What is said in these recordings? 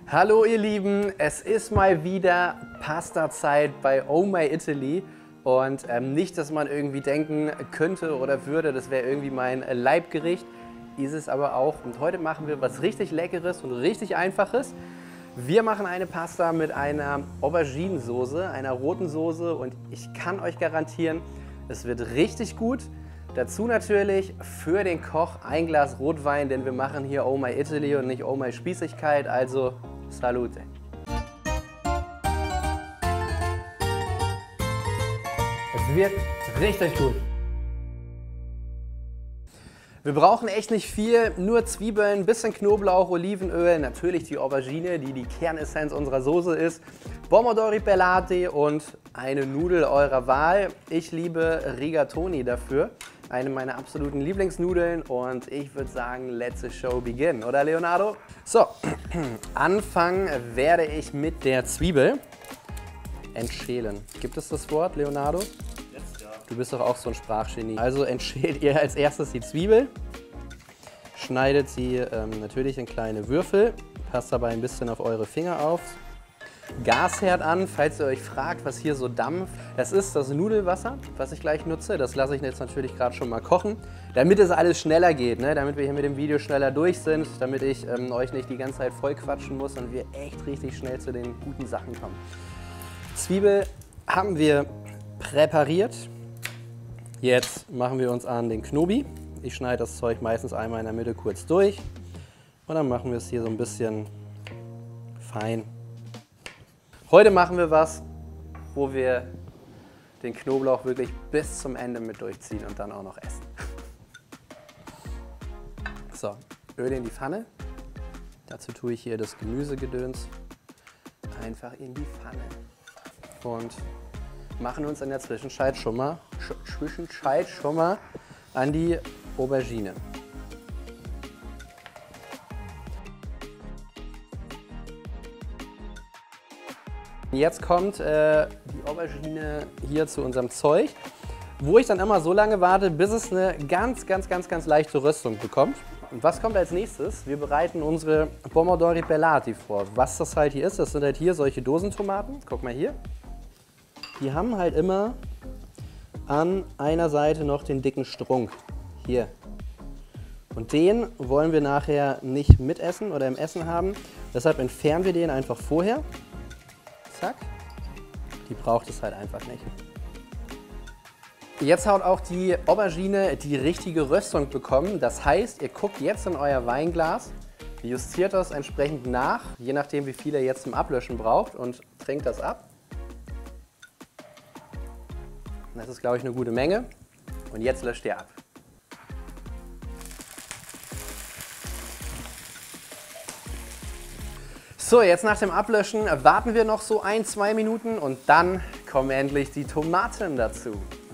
Hallo ihr Lieben, es ist mal wieder Pasta-Zeit bei Oh My Italy und nicht, dass man irgendwie denken könnte oder würde, das wäre irgendwie mein Leibgericht, ist es aber auch. Und heute machen wir was richtig Leckeres und richtig Einfaches. Wir machen eine Pasta mit einer Auberginensoße, einer roten Soße und ich kann euch garantieren, es wird richtig gut. Dazu natürlich für den Koch ein Glas Rotwein, denn wir machen hier Oh My Italy und nicht Oh My Spießigkeit, also Salute! Es wird richtig gut. Wir brauchen echt nicht viel, nur Zwiebeln, bisschen Knoblauch, Olivenöl, natürlich die Aubergine, die die Kernessenz unserer Soße ist, Pomodori Pelati und eine Nudel eurer Wahl. Ich liebe Rigatoni dafür, eine meiner absoluten Lieblingsnudeln und ich würde sagen, let the show begin, oder Leonardo? So, anfangen werde ich mit der Zwiebel. Entschälen. Gibt es das Wort, Leonardo? Du bist doch auch so ein Sprachgenie. Also entschält ihr als erstes die Zwiebel, schneidet sie natürlich in kleine Würfel, passt dabei ein bisschen auf eure Finger auf. Gasherd an, falls ihr euch fragt, was hier so dampft. Das ist das Nudelwasser, was ich gleich nutze. Das lasse ich jetzt natürlich gerade schon mal kochen, damit es alles schneller geht, ne? Damit wir hier mit dem Video schneller durch sind, damit ich euch nicht die ganze Zeit voll quatschen muss und wir echt richtig schnell zu den guten Sachen kommen. Zwiebel haben wir präpariert. Jetzt machen wir uns an den Knobi. Ich schneide das Zeug meistens einmal in der Mitte kurz durch und dann machen wir es hier so ein bisschen fein. Heute machen wir was, wo wir den Knoblauch wirklich bis zum Ende mit durchziehen und dann auch noch essen. So, Öl in die Pfanne. Dazu tue ich hier das Gemüsegedöns einfach in die Pfanne und machen uns in der Zwischenzeit schon mal an die Aubergine. Jetzt kommt die Aubergine hier zu unserem Zeug, wo ich dann immer so lange warte, bis es eine ganz leichte Röstung bekommt. Und was kommt als nächstes? Wir bereiten unsere Pomodori Pelati vor. Was das halt hier ist, das sind halt hier solche Dosentomaten. Guck mal hier. Die haben halt immer an einer Seite noch den dicken Strunk. Hier. Und den wollen wir nachher nicht mitessen oder im Essen haben. Deshalb entfernen wir den einfach vorher. Zack. Die braucht es halt einfach nicht. Jetzt hat auch die Aubergine die richtige Röstung bekommen. Das heißt, ihr guckt jetzt in euer Weinglas, justiert das entsprechend nach, je nachdem wie viel ihr jetzt zum Ablöschen braucht und trinkt das ab. Das ist, glaube ich, eine gute Menge. Und jetzt löscht ihr ab. So, jetzt nach dem Ablöschen warten wir noch so 1-2 Minuten und dann kommen endlich die Tomaten dazu.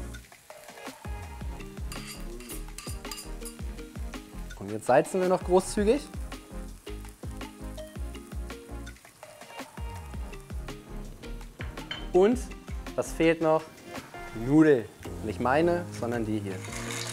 Und jetzt salzen wir noch großzügig. Und was fehlt noch? Nudel. Nicht meine, sondern die hier.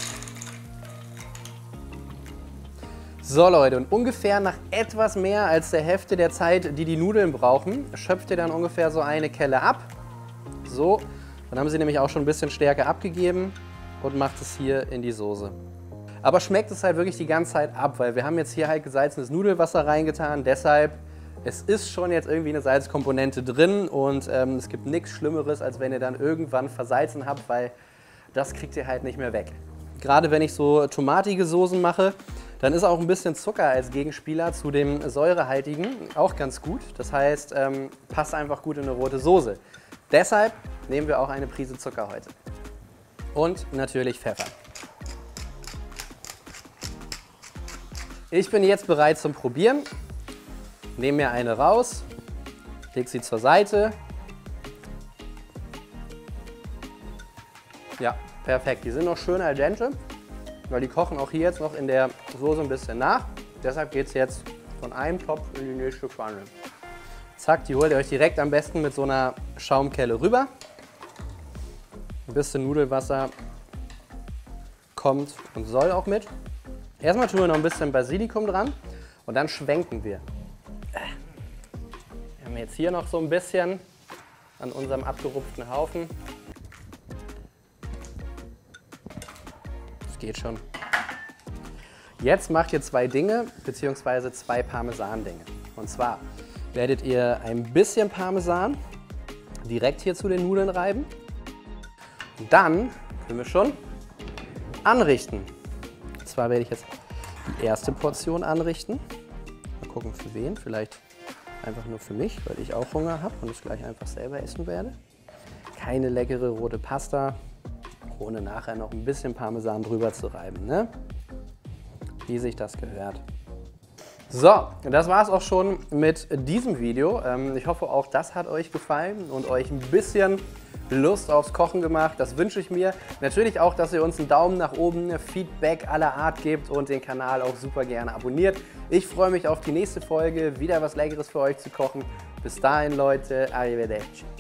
So Leute, und ungefähr nach etwas mehr als der Hälfte der Zeit, die die Nudeln brauchen, schöpft ihr dann ungefähr so eine Kelle ab. So, dann haben sie nämlich auch schon ein bisschen Stärke abgegeben und macht es hier in die Soße. Aber schmeckt es halt wirklich die ganze Zeit ab, weil wir haben jetzt hier halt gesalzenes Nudelwasser reingetan, deshalb es ist schon jetzt irgendwie eine Salzkomponente drin und es gibt nichts Schlimmeres, als wenn ihr dann irgendwann versalzen habt, weil das kriegt ihr halt nicht mehr weg. Gerade wenn ich so tomatige Soßen mache, dann ist auch ein bisschen Zucker als Gegenspieler zu dem säurehaltigen auch ganz gut. Das heißt, passt einfach gut in eine rote Soße. Deshalb nehmen wir auch eine Prise Zucker heute. Und natürlich Pfeffer. Ich bin jetzt bereit zum Probieren. Nehme mir eine raus, leg sie zur Seite. Ja, perfekt. Die sind noch schön al dente, weil die kochen auch hier jetzt noch in der Soße ein bisschen nach. Deshalb geht es jetzt von einem Topf in die nächste Pfanne. Zack, die holt ihr euch direkt am besten mit so einer Schaumkelle rüber. Ein bisschen Nudelwasser kommt und soll auch mit. Erstmal tun wir noch ein bisschen Basilikum dran und dann schwenken wir. wir jetzt hier noch so ein bisschen an unserem abgerupften Haufen. Das geht schon. Jetzt macht ihr zwei Dinge, beziehungsweise zwei Parmesan-Dinge. Und zwar werdet ihr ein bisschen Parmesan direkt hier zu den Nudeln reiben. Und dann können wir schon anrichten. Und zwar werde ich jetzt die erste Portion anrichten. Mal gucken für wen, vielleicht einfach nur für mich, weil ich auch Hunger habe und es gleich einfach selber essen werde. Keine leckere rote Pasta, ohne nachher noch ein bisschen Parmesan drüber zu reiben, ne? Wie sich das gehört. So, das war es auch schon mit diesem Video. Ich hoffe, auch das hat euch gefallen und euch ein bisschen Lust aufs Kochen gemacht. Das wünsche ich mir. Natürlich auch, dass ihr uns einen Daumen nach oben, Feedback aller Art gebt und den Kanal auch super gerne abonniert. Ich freue mich auf die nächste Folge, wieder was Leckeres für euch zu kochen. Bis dahin, Leute, arrivederci.